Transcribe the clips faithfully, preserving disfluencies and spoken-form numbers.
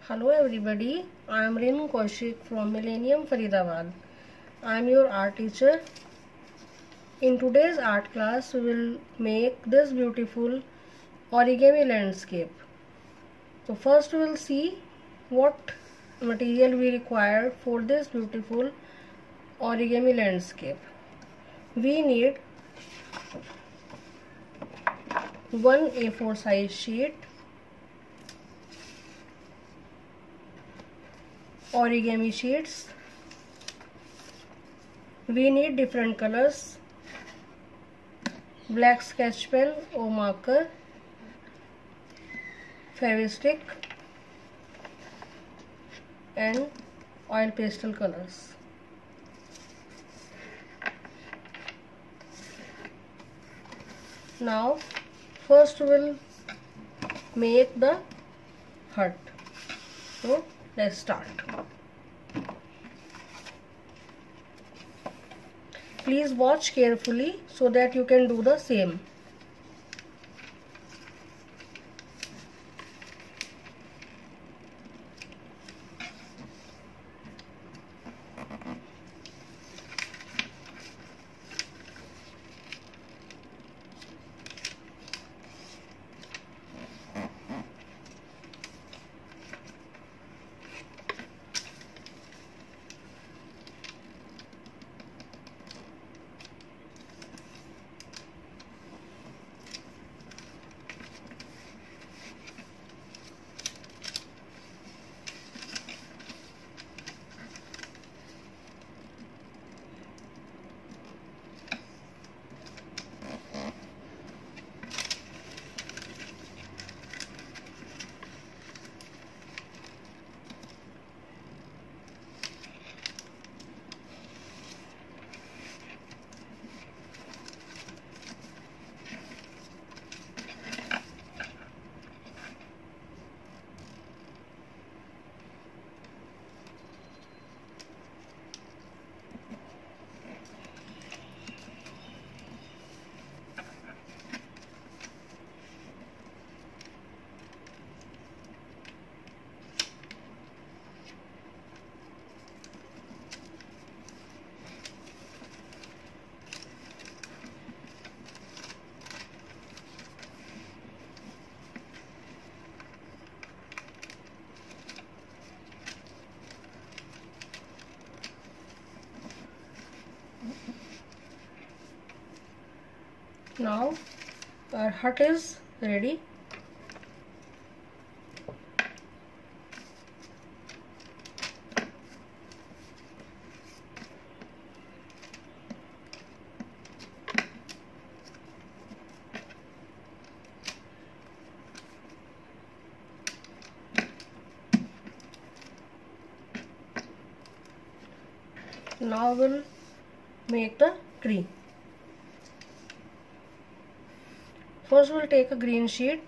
Hello everybody, I am Renu Kaushik from Millennium Faridabad. I am your art teacher. In today's art class, we will make this beautiful origami landscape. So first we will see what material we require for this beautiful origami landscape. We need one A four size sheet, origami sheets. We need different colors, black sketch pen or marker, Fevistick and oil pastel colors. Now first we will make the hut. So let's start. Please watch carefully so that you can do the same. Now our hut is ready. Now we'll make the tree. First we'll take a green sheet.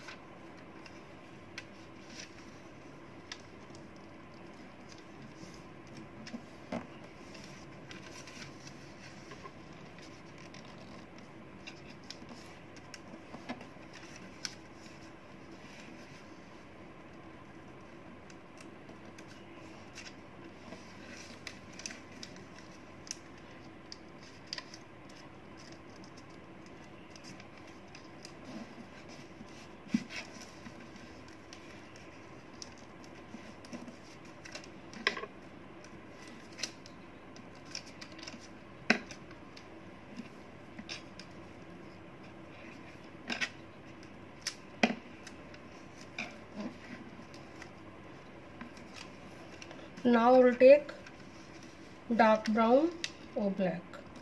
Now we'll take dark brown or black.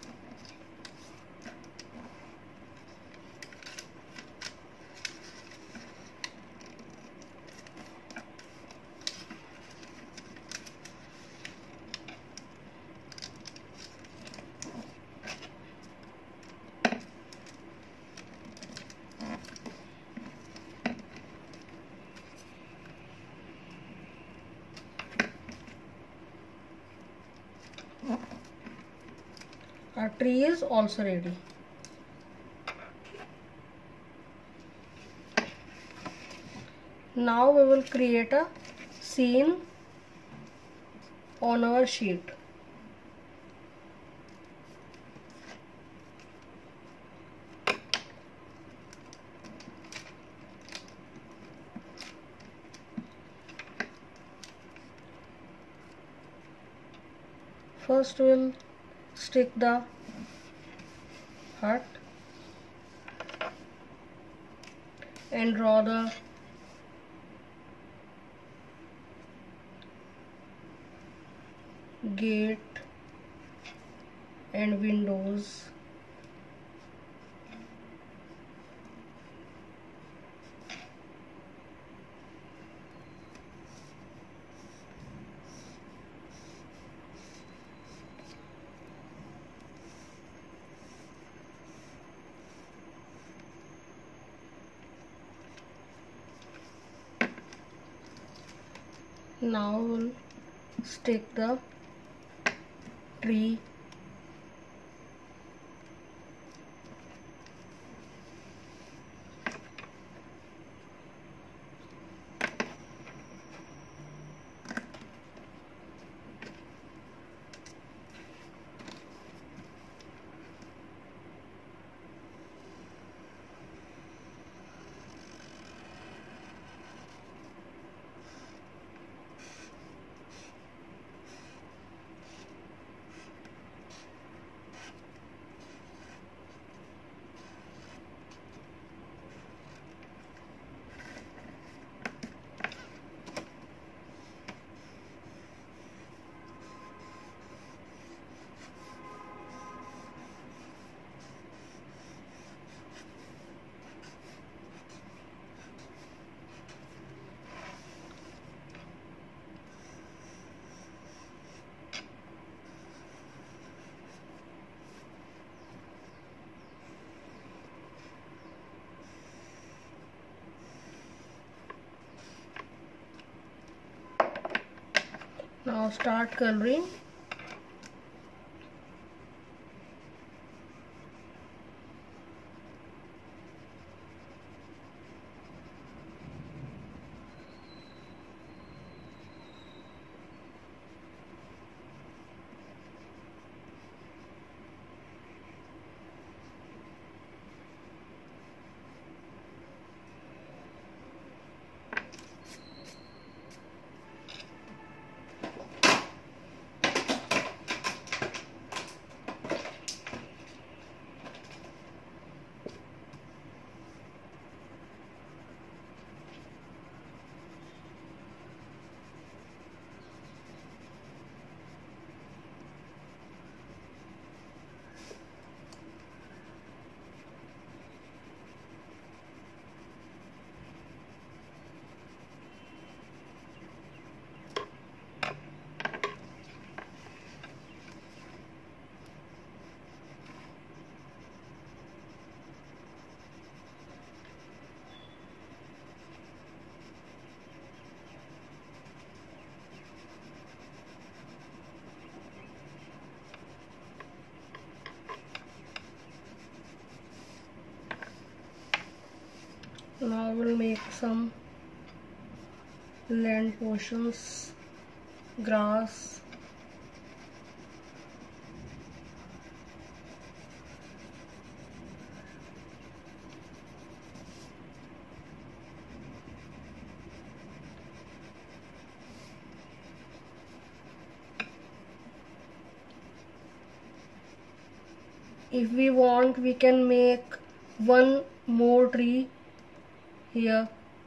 Our tree is also ready. Now we will create a seen on our sheet. First we'll stick the heart and draw the gate and windows. Now we'll stick the tree Now start coloring. Now we'll make some land portions, grass, if we want we can make one more tree here.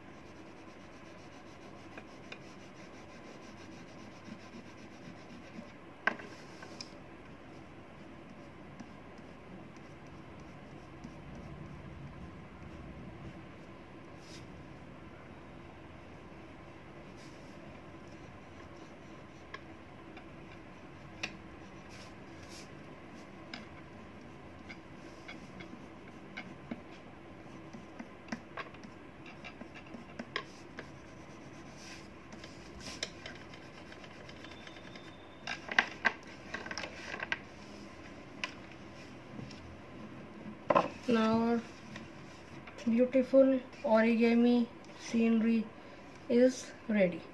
Now our beautiful origami scenery is ready.